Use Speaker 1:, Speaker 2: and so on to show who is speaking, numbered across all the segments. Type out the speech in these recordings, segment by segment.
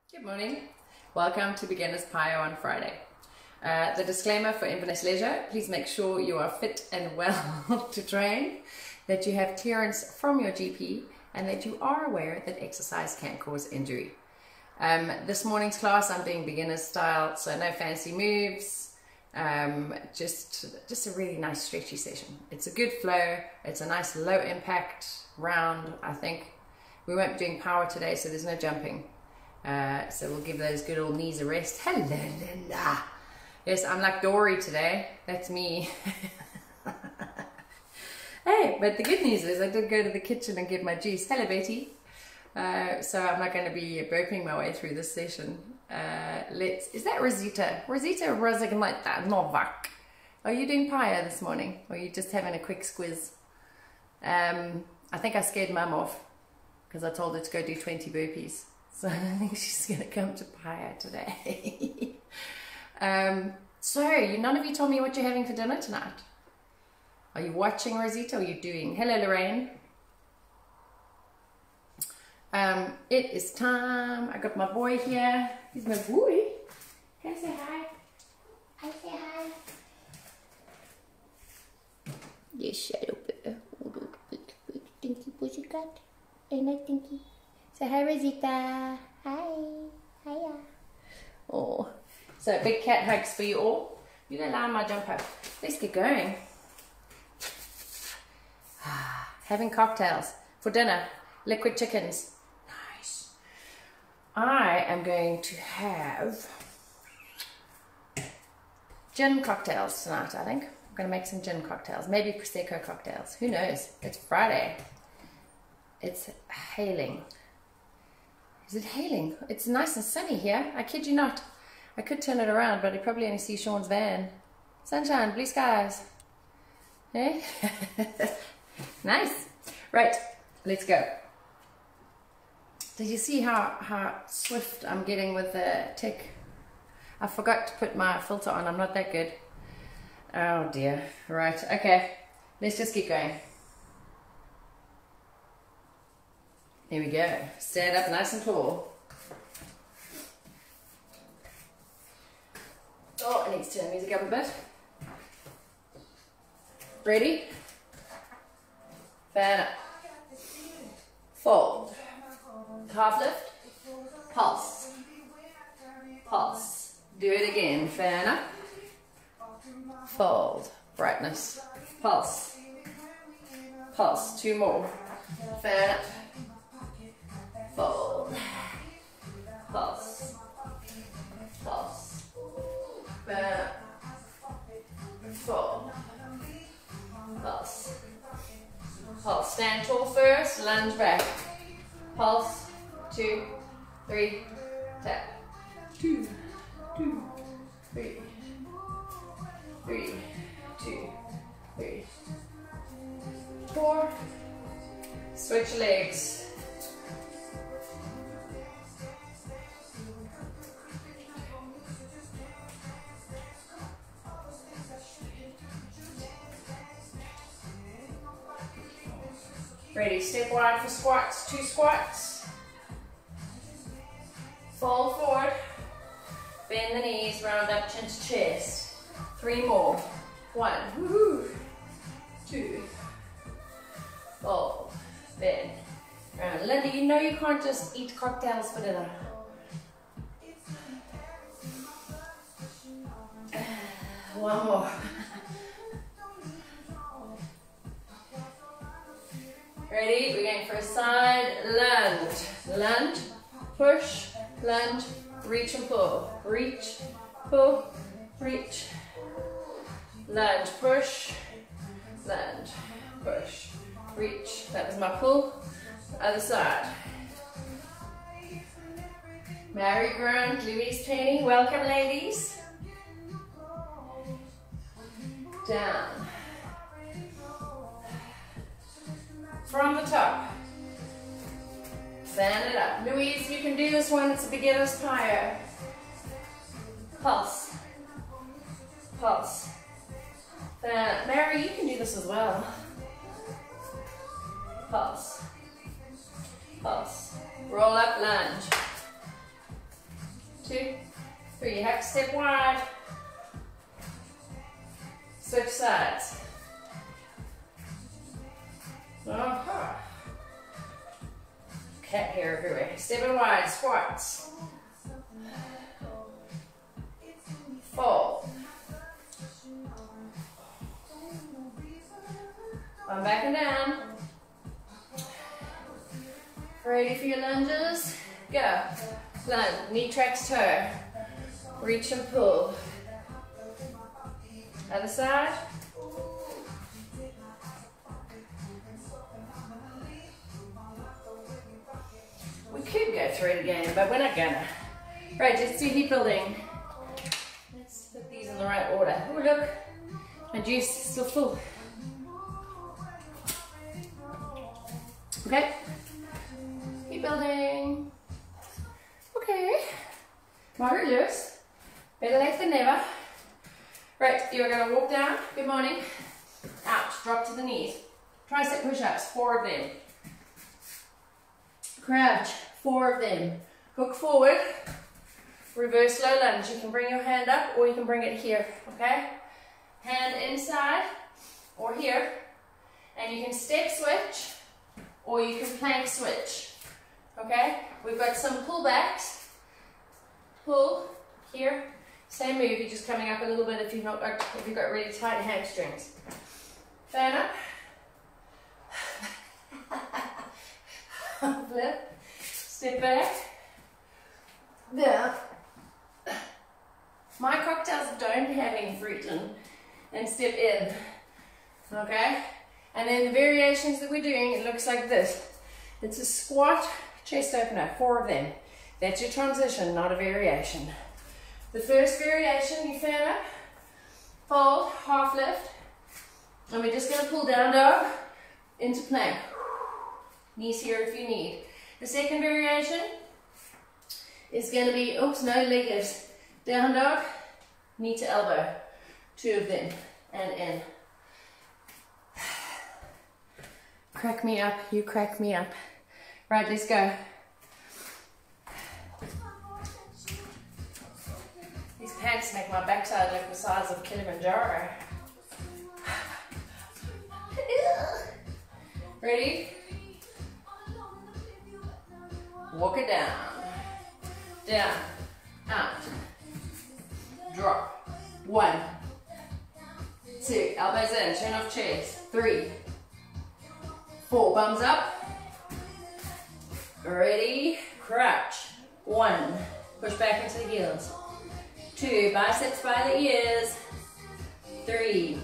Speaker 1: Good morning. Welcome to Beginner's Pio on Friday. The disclaimer for Inverness Leisure: please make sure you are fit and well to train, that you have clearance from your GP, and that you are aware that exercise can cause injury. This morning's class I'm doing beginner's style, so no fancy moves, just a really nice stretchy session. It's a good flow, it's a nice low impact round. I think we won't be doing power today, so there's no jumping. So we'll give those good old knees a rest. Hello, Linda. Yes, I'm like Dory today. That's me. Hey, but the good news is I did go to the kitchen and get my juice. Hello, Betty. So I'm not going to be burping my way through this session. Is that Rosita? Rosita Rozignita Novak. Are you doing pio this morning? Or are you just having a quick squiz? I think I scared Mum off because I told her to go do 20 burpees. So I don't think she's going to come to pio today. So none of you told me what you're having for dinner tonight. Are you watching, Rosita, or are you doing? Hello, Lorraine. It is time. I got my boy here. He's my boy. Can I say hi? I say hi. You shadow bear. Dinky pussycat. Ain't I dinky? Say hi, Rosita. Hi. Hiya. Oh. So big cat hugs for you all. You don't allow my jump up. Let's get going. Having cocktails for dinner. Liquid chickens. Nice. I am going to have gin cocktails tonight, I think. I'm going to make some gin cocktails. Maybe Prosecco cocktails. Who knows? It's Friday. It's hailing. Is it hailing? It's nice and sunny here. I kid you not. I could turn it around, but you probably only see Sean's van. Sunshine, blue skies. Eh? Nice. Right, let's go. Did you see how swift I'm getting with the tick? I forgot to put my filter on. I'm not that good. Oh dear. Right, okay. Let's just keep going. Here we go. Stand up nice and tall. Oh, I need to turn the music up a bit. Ready? Fan up. Fold. Half lift. Pulse. Pulse. Do it again. Fan up. Fold. Brightness. Pulse. Pulse. Two more. Fan up. Fold. Pulse. Pulse. Fan up. Fold. Pulse. Pulse. Stand tall first, lunge back. Pulse. 2, 3, tap. 2, 2, 3, 3, 2, 3, 4. Switch legs. Ready, step wide for squats, 2 squats. Fold forward, bend the knees, round up chin to chest. 3 more. 1, woohoo. 2, fold, bend, round. Linda, you know you can't just eat cocktails for dinner. One more. Ready? We're going for a side lunge. Lunge, push, lunge, reach and pull. Reach, pull, reach. Lunge, push, lunge, push, reach. That was my pull. Other side. Mary Grant, Louise Penny. Welcome, ladies. Down. From the top. Fan it up. Louise, you can do this one. It's a beginner's pio. Pulse. Pulse. Fan. Mary, you can do this as well. Pulse. Pulse. Roll up lunge. 2, 3. You have to step wide. Switch sides. Cat hair everywhere. Stepping wide, squats. Fold. One back and down. Ready for your lunges? Go. Lunge, knee tracks toe. Reach and pull. Other side. We could go through it again, but we're not gonna. Right, let's do heat building. Let's put these in the right order. Oh look, my juice is still full. Okay, heat building. Okay, moderate loose. Better late than never. Right, you're gonna walk down. Good morning. Out, drop to the knees. Tricep push-ups, 4 of them. Crouch, 4 of them. Hook forward. Reverse low lunge. You can bring your hand up or you can bring it here, okay? Hand inside or here. And you can step switch or you can plank switch, okay? We've got some pullbacks. Pull here. Same move, you're just coming up a little bit if you've got really tight hamstrings. Fan up. Flip. Step back. Down. My cocktails don't have any fruit in. And step in. Okay? And then the variations that we're doing, it looks like this. It's a squat, chest opener, 4 of them. That's your transition, not a variation. The first variation, you fan up, fold, half lift, and we're just going to pull down dog into plank. Knees here if you need. The second variation is going to be, oops, no leg lifts. Down dog, knee to elbow. 2 of them, and in. Crack me up, you crack me up. Right, let's go. These pants make my backside look the size of Kilimanjaro. Ready? Walk it down. Down. Out. Drop. 1. 2. Elbows in. Turn off chest. 3. 4. Bums up. Ready? Crouch. 1. Push back into the heels. 2. Biceps by the ears. 3.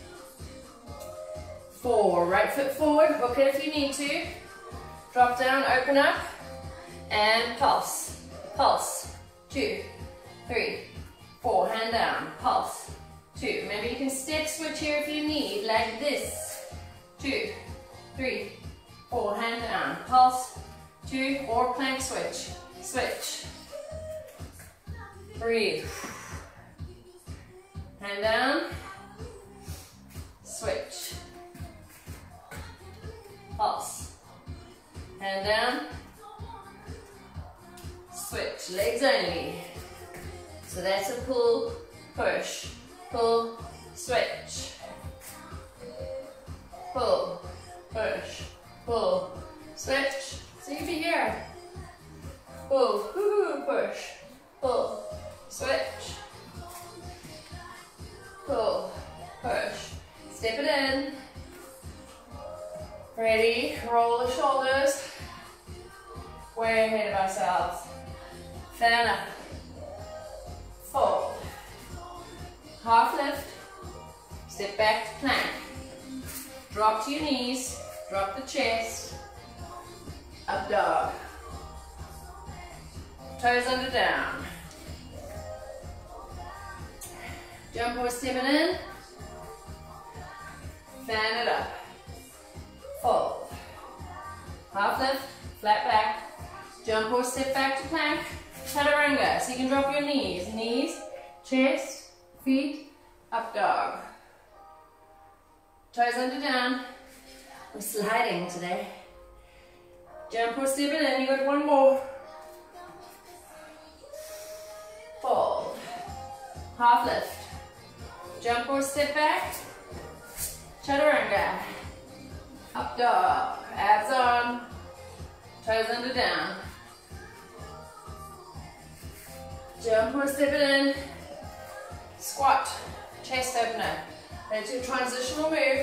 Speaker 1: 4. Right foot forward. Hook it if you need to. Drop down. Open up. And pulse. Pulse. 2. 3. 4. Hand down. Pulse. 2. Maybe you can step switch here if you need. Like this. 2. 3. 4. Hand down. Pulse. 2. Or plank switch. Switch. Breathe. Hand down. Switch. Pulse. Hand down. Switch. Legs only. So that's a pull, push, pull, switch. Pull, push, pull, switch. So you be here. Pull, push, pull, switch. Pull, push. Step it in. Ready? Roll the shoulders. Way ahead of ourselves. Fan up. Fold. Half lift. Step back to plank. Drop to your knees. Drop the chest. Up dog. Toes under down. Jump or stepping in. Fan it up. Fold. Half lift. Flat back. Jump or step back to plank. Chaturanga. So you can drop your knees. Knees, chest, feet, up dog. Toes under down. I'm sliding today. Jump or step it in. You got 1 more. half lift. Jump or step back. Chaturanga. Up dog. Abs on. Toes under down. Jump or step it in. Squat. Chest opener. That's your transitional move.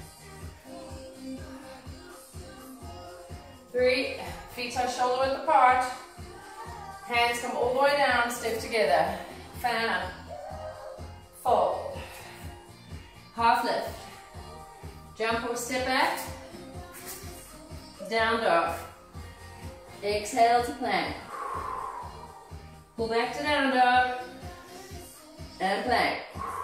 Speaker 1: 3. Feet are shoulder width apart. Hands come all the way down, step together. Fan up. Fold. Half lift. Jump or step back. Down dog. Exhale to plank. Pull back to down dog. And plank.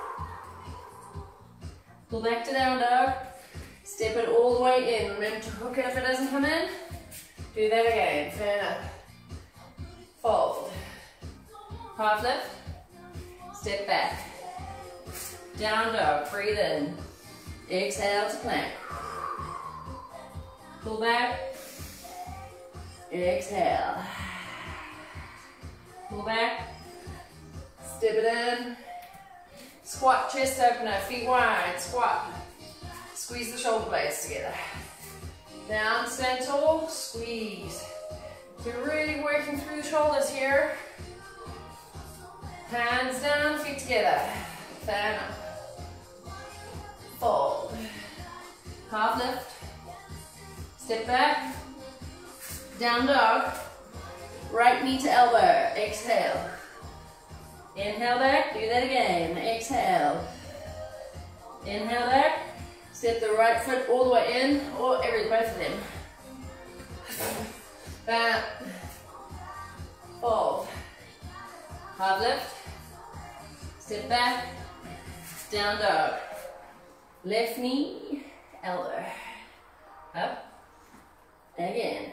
Speaker 1: Pull back to down dog. Step it all the way in. Remember to hook it if it doesn't come in. Do that again. Fan up. Fold. Half lift. Step back. Down dog. Breathe in. Exhale to plank. Pull back. Exhale. Pull back. Step it in. Squat, chest opener, feet wide. Squat. Squeeze the shoulder blades together. Down, stand tall, squeeze. So you're really working through the shoulders here. Hands down, feet together. Fan up. Fold. Half lift. Step back. Down dog. Right knee to elbow. Exhale. Inhale back. Do that again. Exhale. Inhale back. Step the right foot all the way in, or both of them. Back. Fold. Half lift. Step back. Down dog. Left knee, elbow. Up. Again.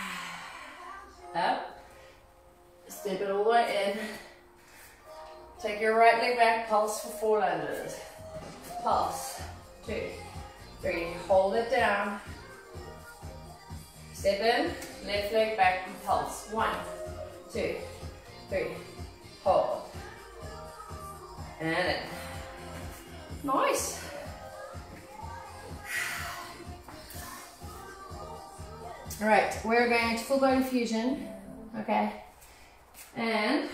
Speaker 1: Up. Step it all the way in. Take your right leg back, pulse for 4 lunges. Pulse. 2, 3. Hold it down. Step in, left leg back and pulse. 1, 2, 3. Hold. And in. Nice. All right, we're going to full body fusion. Okay. And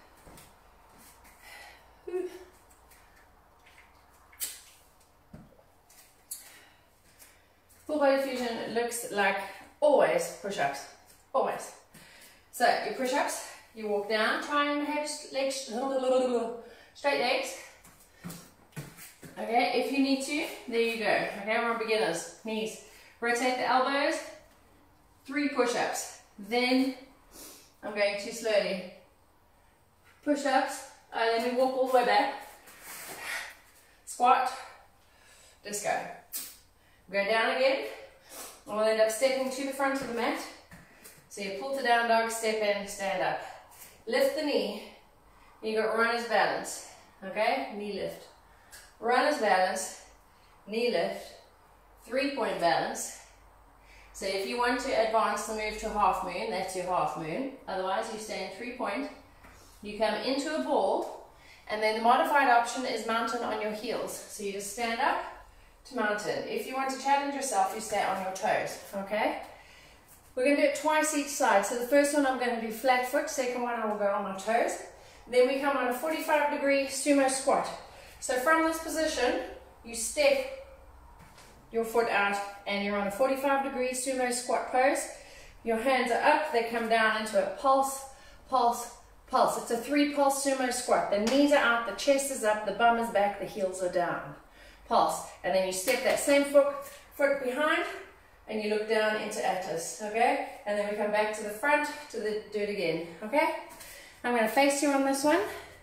Speaker 1: full body fusion looks like always push-ups, always. So your push-ups, you walk down, try and have legs, straight legs. Okay, if you need to, there you go. Okay, we're on beginners. Knees, rotate the elbows, 3 push-ups. Then I'm going to slowly push-ups, then we walk all the way back. Squat, disco. Go down again, and we'll end up stepping to the front of the mat. So you pull to down dog, step in, stand up. Lift the knee, you got runner's balance, okay? Knee lift. Runner's balance, knee lift, 3-point balance. So if you want to advance the move to half moon, that's your half moon. Otherwise you stay in 3-point. You come into a ball, and then the modified option is mountain on your heels. So you just stand up to mountain. If you want to challenge yourself, you stay on your toes, okay? We're going to do it twice each side. So the first one I'm going to do flat foot, second one I will go on my toes. Then we come on a 45-degree sumo squat. So from this position, you step your foot out and you're on a 45-degree sumo squat pose. Your hands are up, they come down into a pulse, pulse, pulse. It's a 3-pulse sumo squat. The knees are out, the chest is up, the bum is back, the heels are down. Pulse. And then you step that same foot behind and you look down into Atlas, okay? And then we come back to the front do it again, okay? I'm going to face you on this one.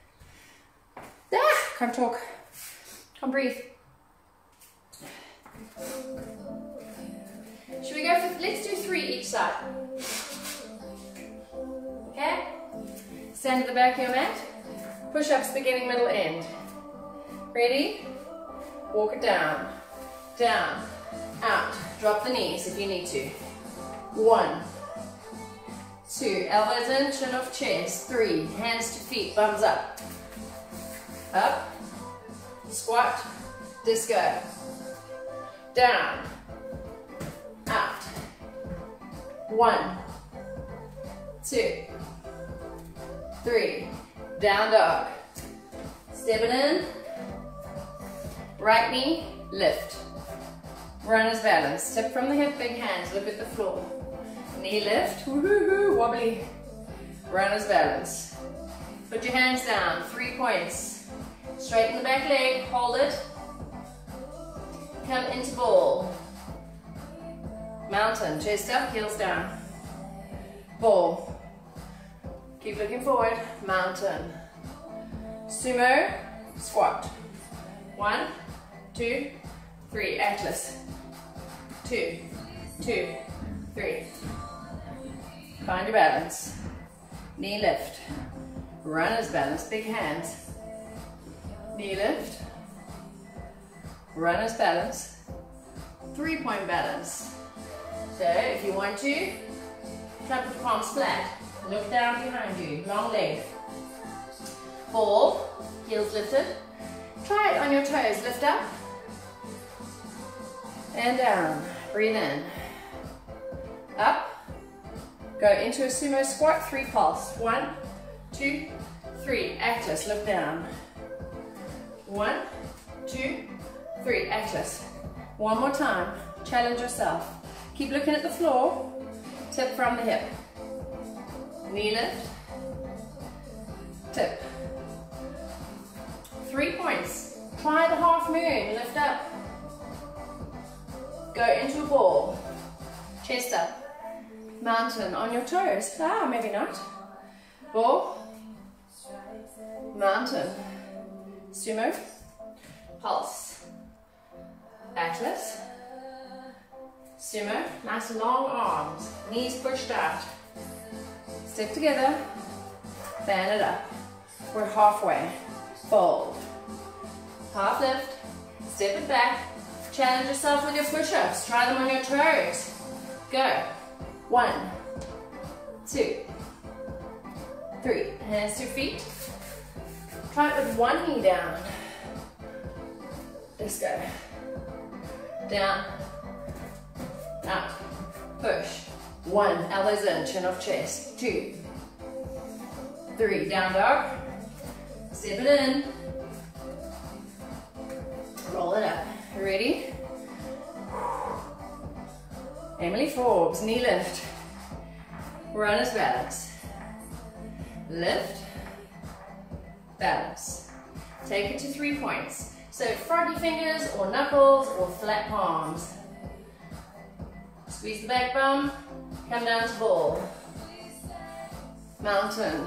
Speaker 1: Ah, can't talk. Can't breathe. Should we go for, let's do 3 each side. Okay? Stand at the back of your mat. Push-ups, beginning, middle, end. Ready? Walk it down. Down. Out. Drop the knees if you need to. 1, 2, elbows in, chin off chest. 3, hands to feet, bums up. Up, squat, disco. Down, out. 1, 2, 3. Down dog. Step it in. Right knee, lift. Runner's balance. Tip from the hip, big hands, look at the floor. Knee lift, woohoo, wobbly. Runner's balance. Put your hands down, 3 points. Straighten the back leg, hold it. Come into ball. Mountain, chest up, heels down. Ball. Keep looking forward, mountain. Sumo, squat. 1, 2, 3, Atlas. 2, 2, 3. Find your balance. Knee lift. Runner's balance, big hands. Knee lift. Runner's balance. 3-point balance. So if you want to, try to put your palms flat. Look down behind you, long leg. Ball, heels lifted. Try it on your toes, lift up. And down, breathe in. Up. Go into a sumo squat, 3 pulse. 1, 2, 3, Atlas, look down. 1, 2, 3, Atlas. One more time, challenge yourself. Keep looking at the floor, tip from the hip. Knee lift, tip. 3 points. Try the half moon, lift up. Go into a ball, chest up. Mountain on your toes. Ah, maybe not. Ball, mountain, sumo, pulse, Atlas, sumo, nice long arms, knees pushed out. Step together, fan it up. We're halfway. Fold. Half lift, step it back. Challenge yourself with your push-ups. Try them on your toes. Go. 1, 2, 3. Hands to feet. Try it with one knee down. Let's go. Down. Up. Push. 1. Elbows in. Chin off chest. 2, 3. Down dog. Step it in. Roll it up. Ready? Emily Forbes, knee lift. Runner's balance. Lift. Balance. Take it to 3 points. So froggy fingers or knuckles or flat palms. Squeeze the back bum. Come down to ball. Mountain.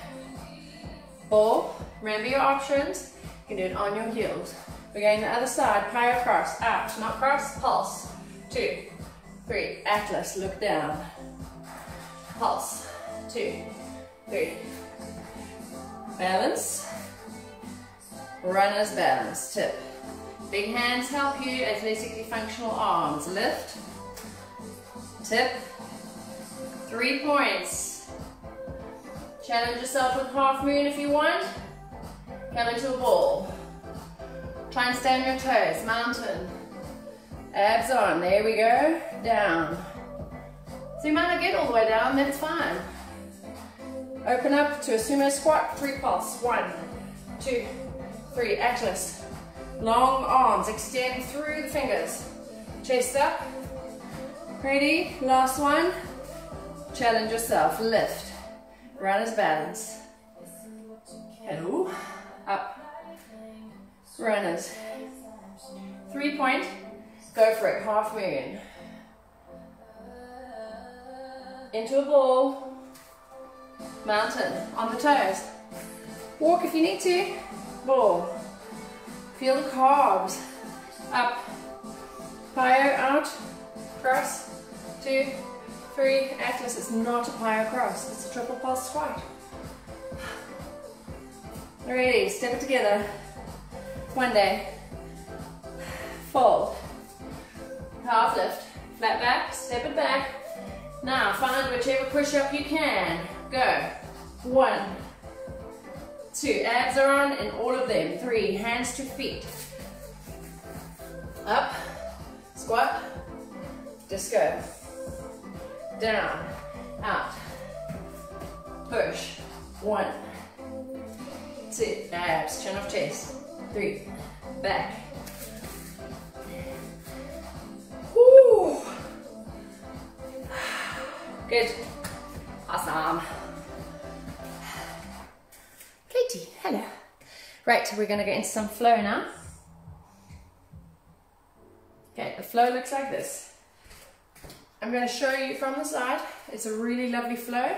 Speaker 1: Ball. Remember your options. You can do it on your heels. We're going the other side. Plyo cross. Out. Not cross. Pulse. 2, 3. Atlas. Look down. Pulse. 2, 3. Balance. Runner's balance. Tip. Big hands help you. Athletically functional arms. Lift. Tip. 3 points. Challenge yourself with half moon if you want. Come into a ball. Try and stay on your toes. Mountain. Abs on. There we go. Down. So you might not get all the way down. That's fine. Open up to a sumo squat. 3 pulse. 1, 2, 3. Atlas. Long arms. Extend through the fingers. Chest up. Ready? Last one. Challenge yourself. Lift. Runner's balance. Hello. Up. Runners. 3 point. Go for it. Half moon. Into a ball. Mountain. On the toes. Walk if you need to. Ball. Feel the calves. Up. Plyo out. Cross. 2, 3. Atlas. It's not a plyo cross. It's a triple pulse squat. Ready. Step it together. One day. Fold. Half lift. Flat back. Step it back. Now find whichever push-up you can. Go. 1, 2, abs are on in all of them. 3, hands to feet. Up, squat, disco. Down, out, push. 1, 2, abs, chin off chest. 3, back. Woo. Good. Awesome. Katie, hello. Right, we're going to get into some flow now. Okay, the flow looks like this. I'm going to show you from the side. It's a really lovely flow.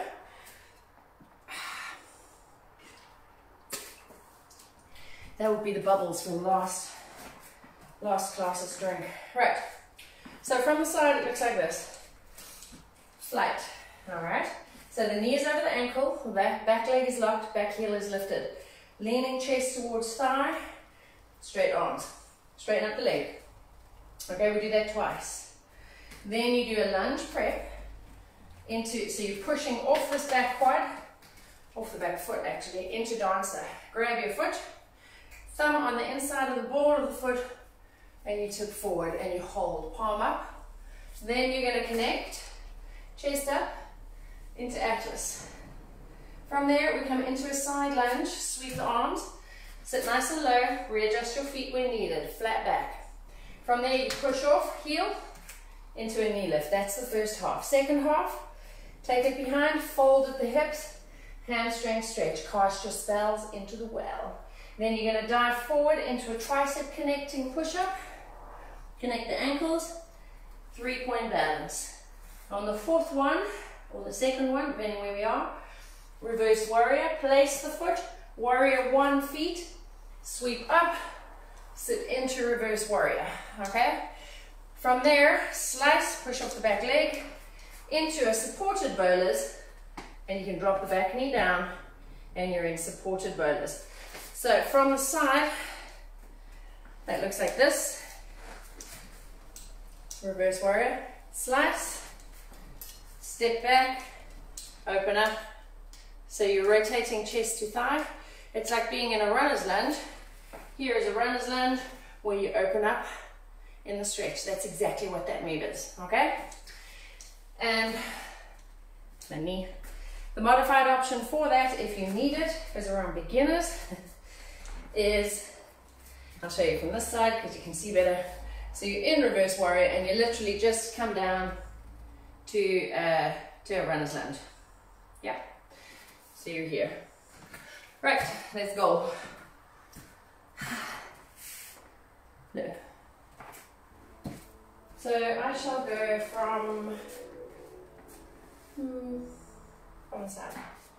Speaker 1: That would be the bubbles from last class's drink. Right, so from the side it looks like this. Flat, all right. So the knee is over the ankle, the back leg is locked, back heel is lifted. Leaning chest towards thigh, straight arms. Straighten up the leg. Okay, we do that twice. Then you do a lunge prep into, so you're pushing off this back quad, off the back foot actually, into dancer. Grab your foot, thumb on the inside of the ball of the foot, and you tip forward and you hold, palm up. Then you're going to connect, chest up, into Atlas. From there, we come into a side lunge, sweep the arms, sit nice and low, readjust your feet when needed, flat back. From there, you push off, heel, into a knee lift. That's the first half. Second half, take it behind, fold at the hips, hamstring stretch, cast your spells into the well. Then you're going to dive forward into a tricep connecting push-up, connect the ankles, 3-point balance. On the fourth one, or the second one, depending where we are, reverse warrior, place the foot, warrior 1 feet, sweep up, sit into reverse warrior, okay? From there, slice, push off the back leg, into a supported bowlers, and you can drop the back knee down, and you're in supported bowlers. So from the side, that looks like this. Reverse warrior, slice, step back, open up. So you're rotating chest to thigh. It's like being in a runner's lunge. Here is a runner's lunge where you open up in the stretch. That's exactly what that move is, okay? And the knee. The modified option for that, if you need it, because we're on beginners, is, I'll show you from this side because you can see better. So you're in reverse warrior and you literally just come down to a runner's lunge. Yeah. So you're here. Right, let's go. No. So I shall go from the side.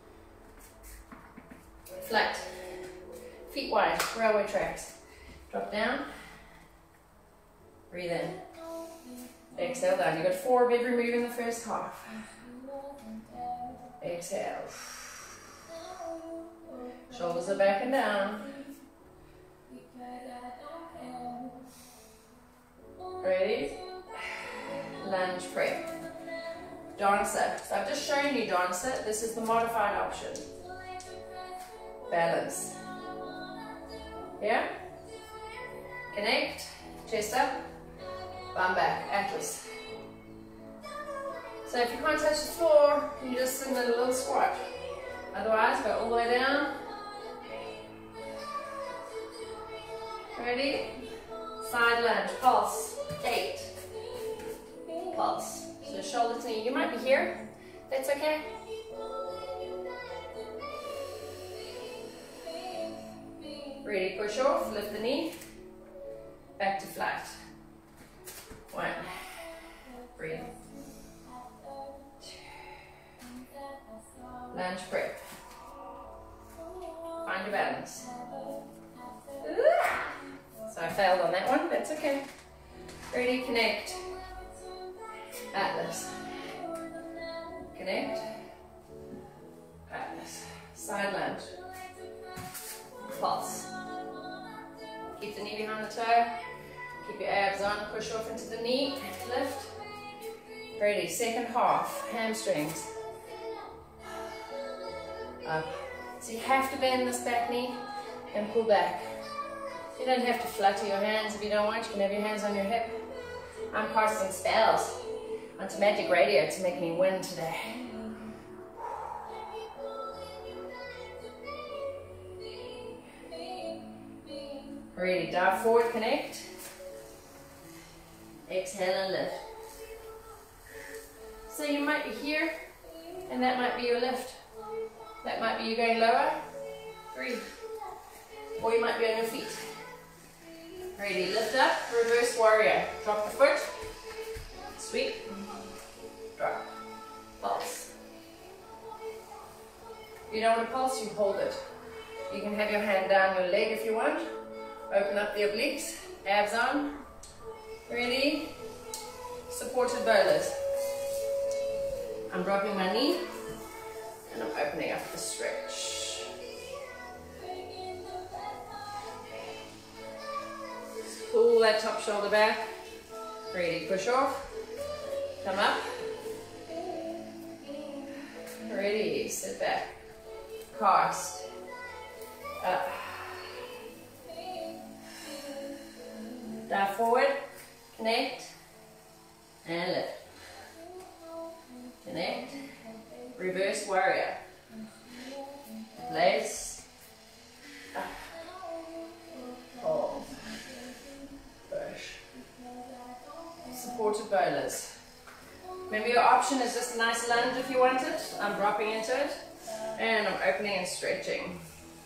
Speaker 1: Flat. Feet wide, railway tracks. Drop down. Breathe in. Exhale down. You've got 4 of every move in the first half. Exhale. Shoulders are back and down. Ready? Lunge prep. Dancer. So I've just shown you dancer. This is the modified option. Balance. Yeah? Connect. Chest up. Bum back. Atlas. So if you can't touch the floor, you just sit in a little squat. Otherwise, go all the way down. Ready? Side lunge. Pulse. 8. Pulse. So shoulder to knee. You might be here. That's okay. Ready? Push off. Lift the knee. Back to flat. 1. Breathe. 2. Lunge prep. Find your balance. So I failed on that one, that's okay. Ready, connect. Atlas. Connect. Atlas. Side lunge. Pulse. Keep the knee behind the toe. Keep your abs on, push off into the knee, lift. Ready, second half, hamstrings. Up, So you have to bend this back knee and pull back. You don't have to flutter your hands if you don't want. You can have your hands on your hip. I'm casting spells onto Magic Radio to make me win today. Ready, dive forward, connect. Exhale and lift. So you might be here, and that might be your lift. That might be you going lower. 3. Or you might be on your feet. Ready, lift up, reverse warrior. Drop the foot, sweep, drop, pulse. If you don't want to pulse, you hold it. You can have your hand down your leg if you want. Open up the obliques, abs on. Ready, supported bowlers. I'm dropping my knee and I'm opening up the stretch. Pull that top shoulder back. Ready, push off. Come up. Ready, sit back. Cast. Up. Dive forward. Connect. And lift. Connect. Reverse warrior. Place. Up. Hold. Push. Supported bowlers. Remember, your option is just a nice lunge if you want it. I'm dropping into it. And I'm opening and stretching.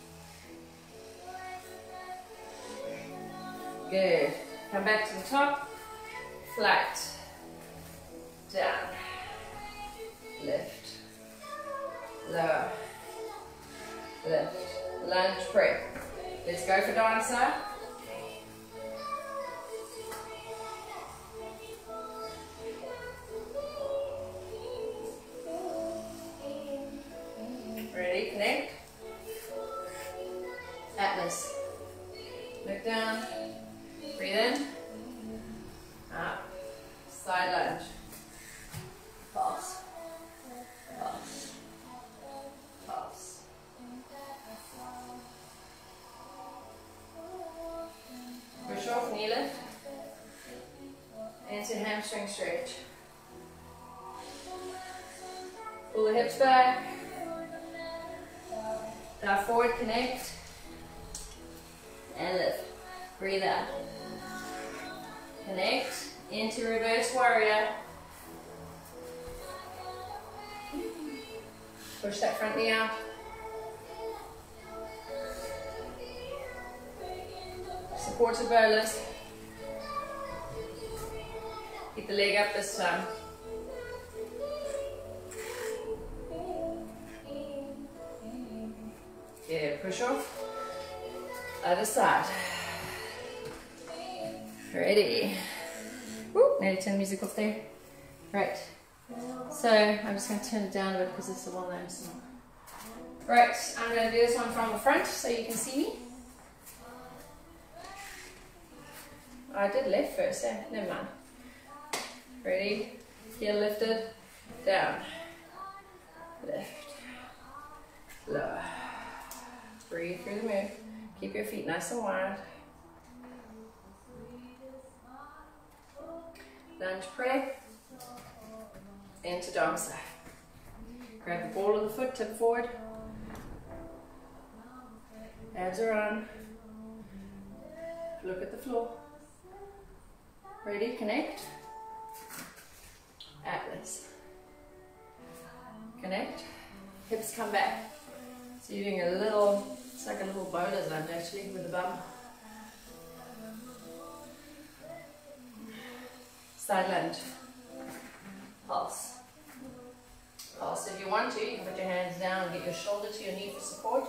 Speaker 1: Good. Come back to the top. Flat. Down. Lift. Lower. Lift. Lunge, prep. Let's go for dancer. Ready, connect. Atlas. Look down. Breathe in. Up. Side lunge. Pulse. Pulse. Pulse. Push off, knee lift. Into hamstring stretch. Pull the hips back. Dive forward, connect. And lift. Breathe out. Connect into reverse warrior. Push that front knee out. Supported bowlers. Keep the leg up this time. Yeah, push off. Other side. Ready. Woo, nearly 10 musicals there. Right. So I'm just going to turn it down a bit because it's a well-known song. Right, I'm going to do this one from the front so you can see me. I did left first, eh? Never mind. Ready? Heel lifted. Down. Lift. Lower. Breathe through the move. Keep your feet nice and wide. Lunge prep. Into dancer. Grab the ball of the foot, tip forward. Abs are on. Look at the floor. Ready, connect. Atlas. Connect. Hips come back. So you're doing a little, it's like a little bowler's lunge actually with the bum. Side lunge. Pulse. Pulse. If you want to, you can put your hands down and get your shoulder to your knee for support.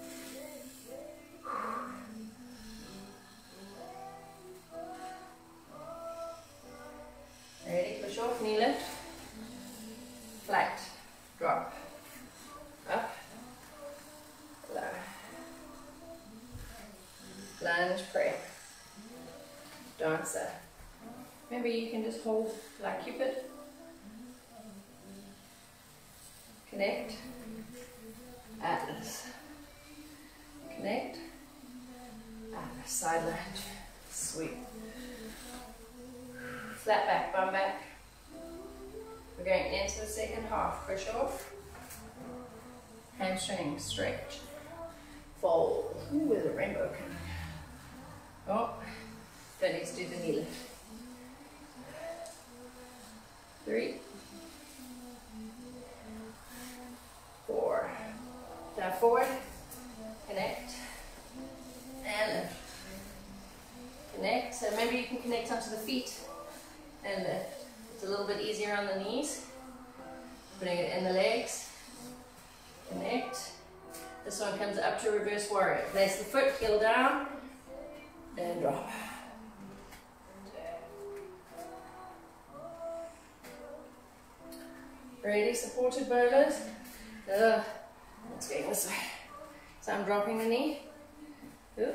Speaker 1: Ready, push off, knee lift. Flat. Drop. Up. Lower. Lunge, prep. Dancer. Maybe you can just hold like Cupid. Connect. Atlas. Side lunge. Sweep. Flat back, bum back. We're going into the second half. Push off. Hamstring, stretch. Fold. Ooh, where's the rainbow coming? Oh, don't need to do the knee lift. 3, 4. Down forward. Connect. And lift. Connect. So remember you can connect onto the feet and lift. It's a little bit easier on the knees. Putting it in the legs. Connect. This one comes up to reverse warrior. Place the foot, heel down, and drop. Ready, supported bowlers. Let's go this way. So I'm dropping the knee. Ooh.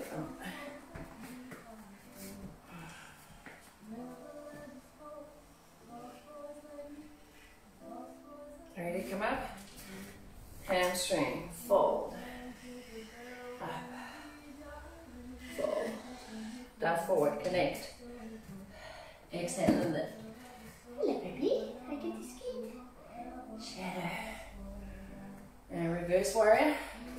Speaker 1: Ready, come up. Hamstring, fold. Up. Fold. Down forward, connect. Exhale and lift. Hello, baby. I get to skate. Shadow. And reverse warrior.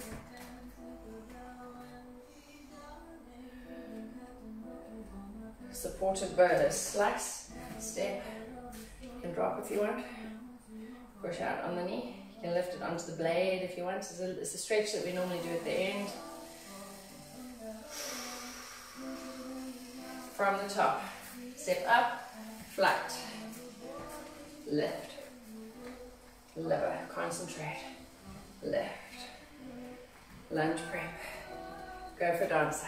Speaker 1: Supported bowler. Slice, step, and drop if you want. Push out on the knee. You can lift it onto the blade if you want. It's a stretch that we normally do at the end. From the top. Step up, flat. Lift. Lower, concentrate. Lift. Lunge prep. Go for dancer.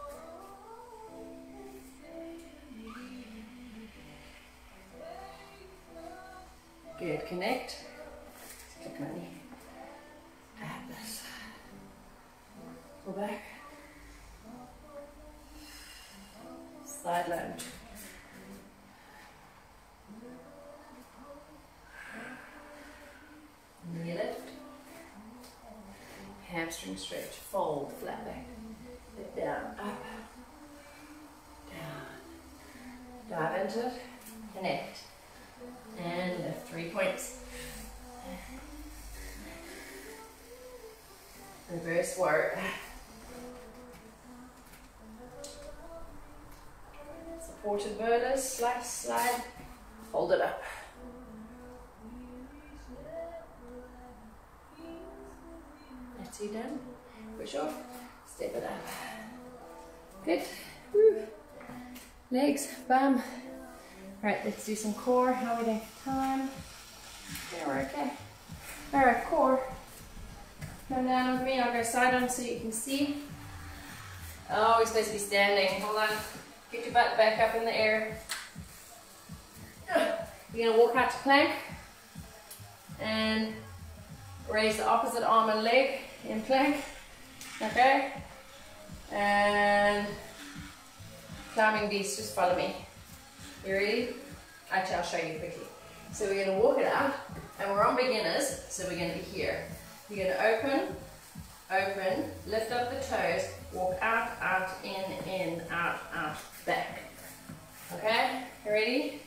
Speaker 1: Good, connect. Click my knee. Add this. Pull back. Side lunge. Knee lift. Hamstring stretch. Fold, flat back. Lift down, up. Down. Dive into it. Connect. And lift. 3 points. Reverse warrior. Supported bowlers, slice, slide, hold it up. That's you done. Push off, step it up. Good. Woo. Legs, bum. Alright, let's do some core. How are we doing for time? Yeah, we're okay. Alright, core. Come down with me, I'll go side on so you can see. Oh, we're supposed to be standing. Hold on. Get your butt back up in the air. You're going to walk out to plank. And raise the opposite arm and leg in plank. Okay? And climbing beast, just follow me. You ready? Actually, I'll show you quickly. So we're going to walk it out. And we're on beginners, so we're going to be here. You're going to open, open, lift up the toes, walk out, out, in, out, back. Okay? You ready?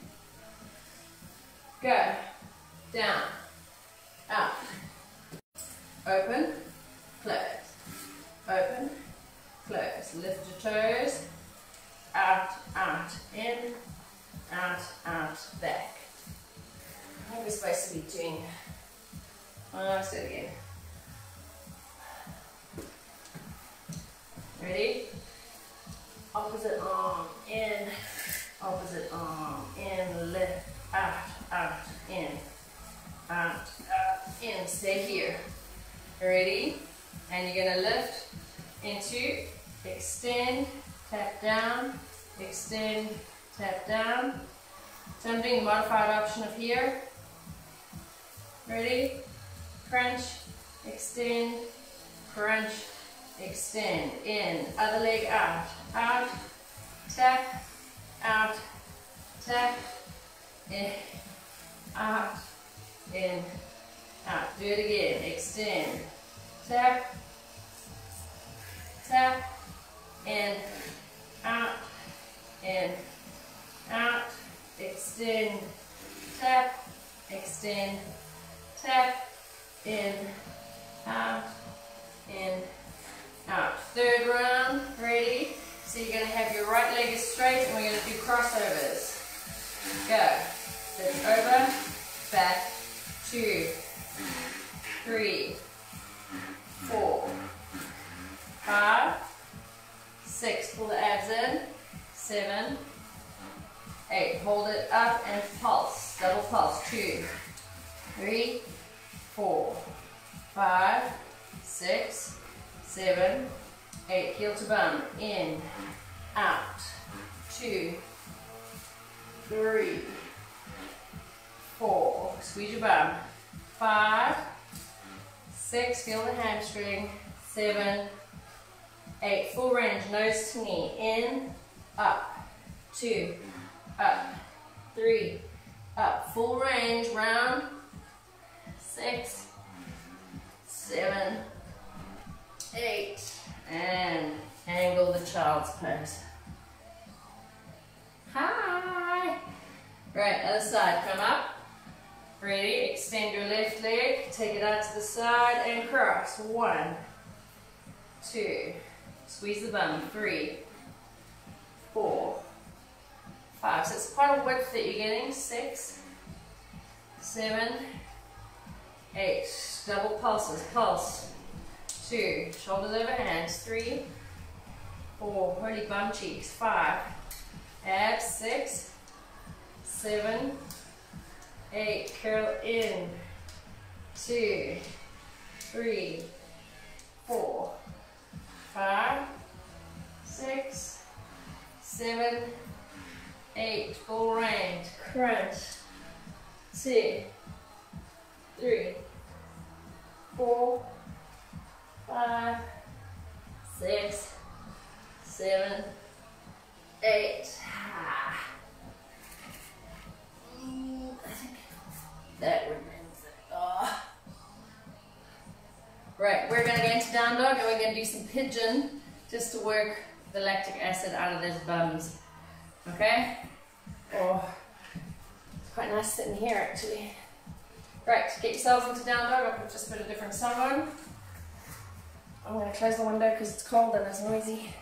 Speaker 1: Go. Down. Out. Open, close. Open, close. Lift your toes. Out, out, in, out, back. I think we're supposed to be doing... let's do it again. Ready? Opposite arm in, lift, out, in. Stay here. Ready? And you're going to lift into, extend, tap down, extend, tap down. So I'm doing the modified option of here. Ready? Crunch, extend, crunch, extend, in, other leg out, out, tap, out, tap, in, out, in, out. Do it again, extend, tap, tap, in, in, out, extend, tap, extend, tap, in, out, third round, ready? So you're going to have your right leg is straight and we're going to do crossovers. Go. So it's over, back, 2, 3, 4, 5, 6, pull the abs in, 7, 8, hold it up and pulse, double pulse, 2, 3, 4, 5, 6, 7, 8, heel to bum, in, out, 2, 3, 4, squeeze your bum, 5, 6, feel the hamstring, 7, 8, full range, nose to knee, in, up, 2, up, 3, up, full range, round, 6, 7, 8, and angle the child's pose. Hi! Right, other side, come up. Ready, extend your left leg, take it out to the side and cross. 1, 2, squeeze the bum, 3, 4, 5. So it's quite a width that you're getting. 6, 7, 8. Double pulses, pulse. 2, shoulders over hands. 3, 4, holy bum cheeks. 5, abs. 6, 7, 8, curl in. 2, 3, 4, 5, 6, 7, 8, full range, crunch. 2, 3, 4, 5, 6, 7, 8. I think that would rinse it. Oh. Right, we're going to go into down dog and we're going to do some pigeon just to work the lactic acid out of those bums. Okay? Oh, it's quite nice sitting here actually. Right, get yourselves into down dog. I'll just put a different song on. I'm going to close the window because it's cold and it's noisy.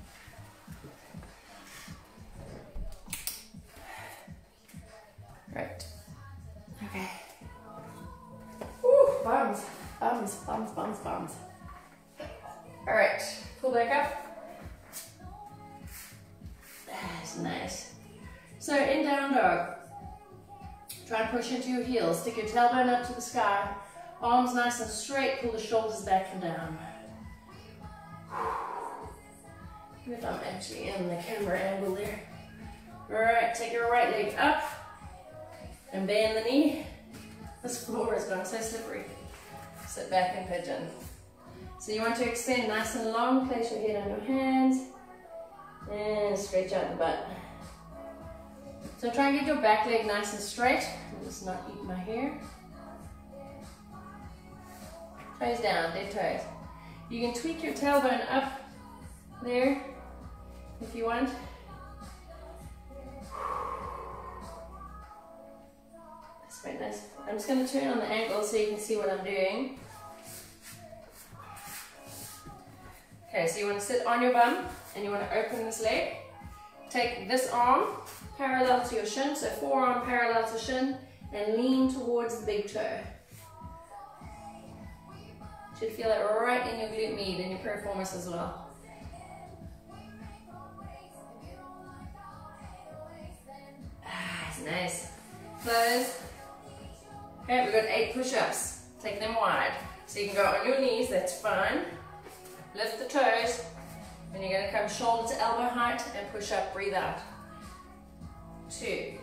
Speaker 1: Right. Okay. Woo, bums, bums, bums, bums, bums. All right, pull back up. That's nice. So in down dog, try and push into your heels. Stick your tailbone up to the sky. Arms nice and straight. Pull the shoulders back and down. Good, I'm actually in the camera angle there. All right, take your right leg up and bend the knee. This floor has gone so slippery. Sit back in pigeon. So you want to extend nice and long. Place your head on your hands and stretch out the butt. So try and get your back leg nice and straight. Just not eat my hair. Toes down, dead toes. You can tweak your tailbone up there if you want. That's quite nice. I'm just going to turn on the angle so you can see what I'm doing. Okay, so you want to sit on your bum and you want to open this leg. Take this arm parallel to your shin, so forearm parallel to shin, and lean towards the big toe. You should feel it right in your glute med and your piriformis as well. Ah, it's nice. Close. Okay, we've got 8 push-ups. Take them wide. So you can go on your knees, that's fine. Lift the toes, and you're going to come shoulder to elbow height and push up, breathe out. 2,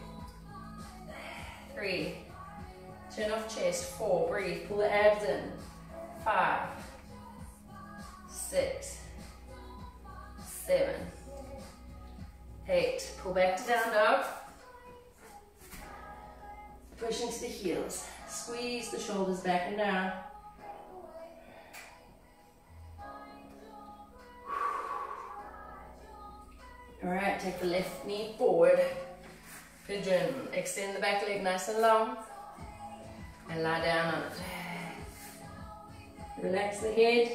Speaker 1: 3, turn off chest, 4, breathe, pull the abs in, 5, 6, 7, 8, pull back to down dog, push into the heels, squeeze the shoulders back and down. Alright, take the left knee forward. Pigeon. Extend the back leg nice and long. And lie down on it. Relax the head.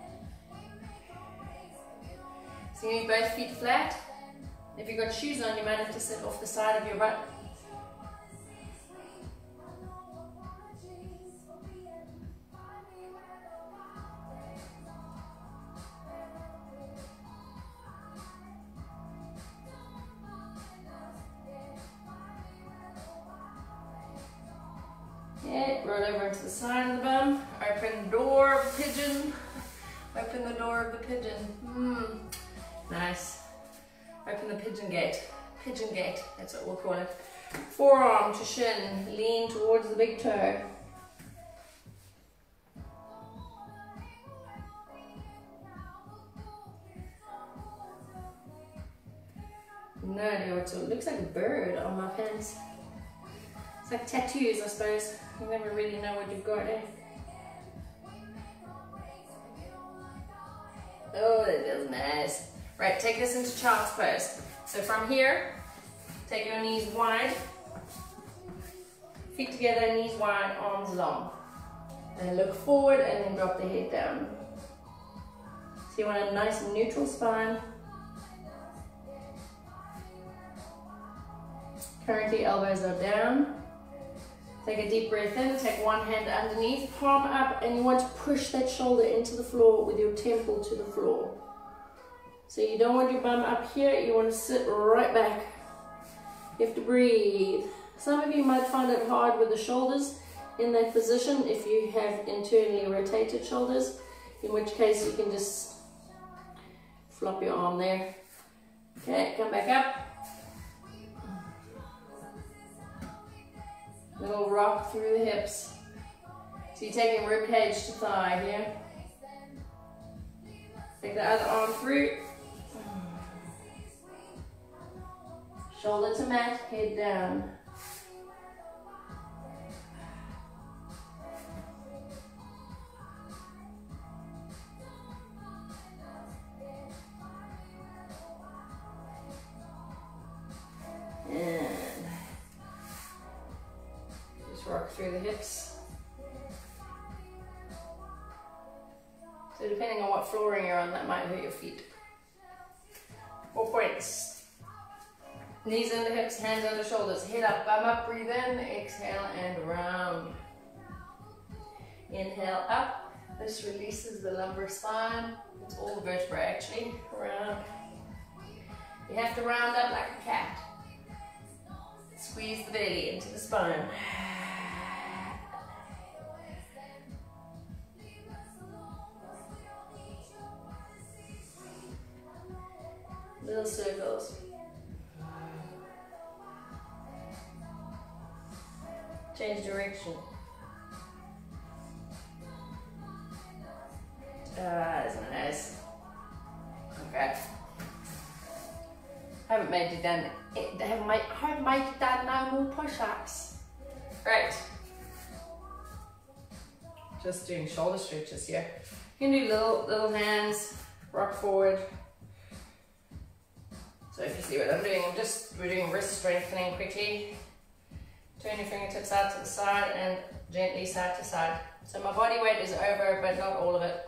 Speaker 1: So you need both feet flat. If you've got shoes on, you might have to sit off the side of your butt. Yeah, roll over into the side of the bum. Open the door of the pigeon. Open the door of the pigeon. Nice. Open the pigeon gate. Pigeon gate, that's what we'll call it. Forearm to shin. Lean towards the big toe. No idea what it looks like a bird on my pants. It's like tattoos, I suppose. You never really know what you've got, eh? Oh, that feels nice. Right, take this into child's pose. So from here, take your knees wide. Feet together, knees wide, arms long. And look forward and then drop the head down. So you want a nice neutral spine. Currently elbows are down. Take a deep breath in, take one hand underneath, palm up, and you want to push that shoulder into the floor with your temple to the floor. So you don't want your bum up here, you want to sit right back. You have to breathe. Some of you might find it hard with the shoulders in that position if you have internally rotated shoulders, in which case you can just flop your arm there. Okay, come back up. Little rock through the hips. So you're taking rib cage to thigh here. Take the other arm through. Shoulder to mat, head down. And just rock through the hips. So depending on what flooring you're on, that might hurt your feet. 4 points. Knees under hips, hands under shoulders. Head up, bum up, breathe in, exhale and round. Inhale up. This releases the lumbar spine. It's all the vertebrae actually. Round. You have to round up like a cat. Squeeze the belly into the spine. Little circles. Change direction. Isn't it nice? Okay. Haven't made done no more push-ups. Right. Just doing shoulder stretches here. You can do little hands, rock forward. So if you see what I'm doing, we're doing wrist strengthening quickly. Turn your fingertips out to the side and gently side to side. So my body weight is over, but not all of it.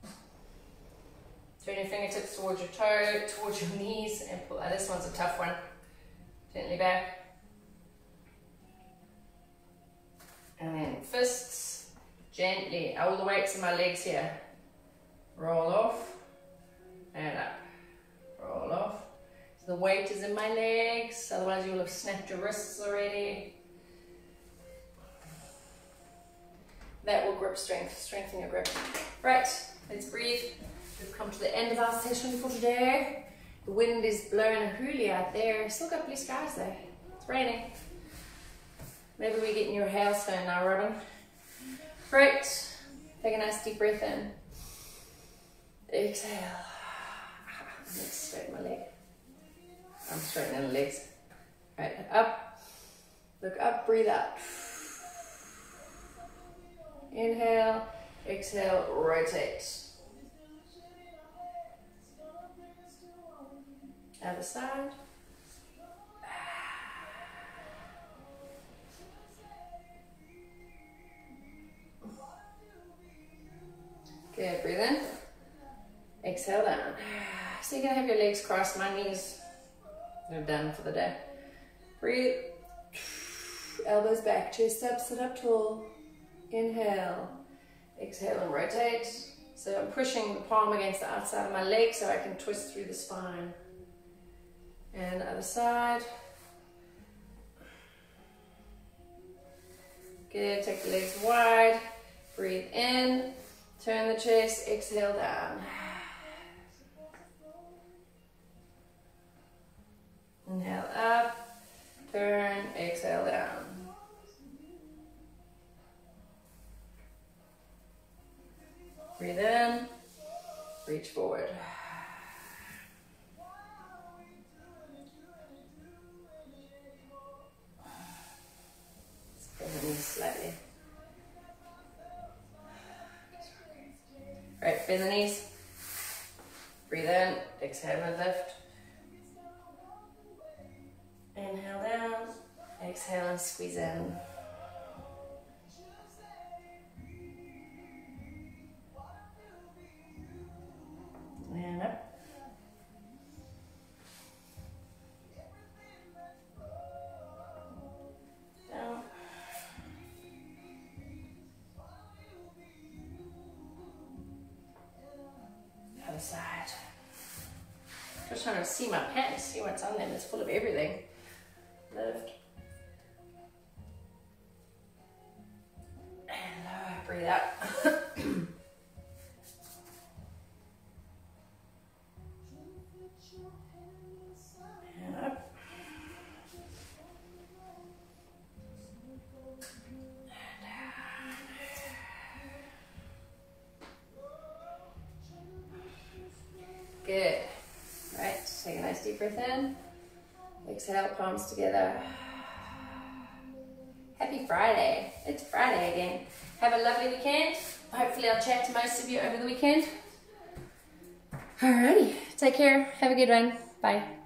Speaker 1: Turn your fingertips towards your toe, towards your knees, and pull out. This one's a tough one. Gently back. And then fists, gently. All the weights in my legs here. Roll off, and up. Roll off. So the weight is in my legs, otherwise you'll have snapped your wrists already. That will grip strengthen your grip. Right, let's breathe. We've come to the end of our session for today. The wind is blowing a hoolie out there. Still got blue skies though. It's raining. Maybe we're getting your hailstone now, Robin. Right, take a nice deep breath in. Exhale. Let's straighten my leg. I'm straightening the legs. Right, up. Look up, breathe out. Inhale, exhale, rotate. Other Other side. Good, breathe in. Exhale down. So you're gonna have your legs crossed, my knees are done for the day. Breathe. Elbows back, chest up, sit up tall. Inhale. Exhale and rotate. So I'm pushing the palm against the outside of my leg so I can twist through the spine. And the other side. Good, take the legs wide. Breathe in. Turn the chest, exhale down. Inhale up, turn, exhale down. Breathe in, reach forward. Bend the knees slightly. Right, bend the knees. Breathe in, exhale and lift. Inhale down, exhale and squeeze in. And up. Down. Other side. Just trying to see my pants, see what's on them. It's full of everything. Lift. And lower, breathe out. And up. And down. Good. Right, take a nice deep breath in. Exhale, palms together. Happy Friday. It's Friday again. Have a lovely weekend. Hopefully I'll chat to most of you over the weekend. Alrighty, take care. Have a good one. Bye.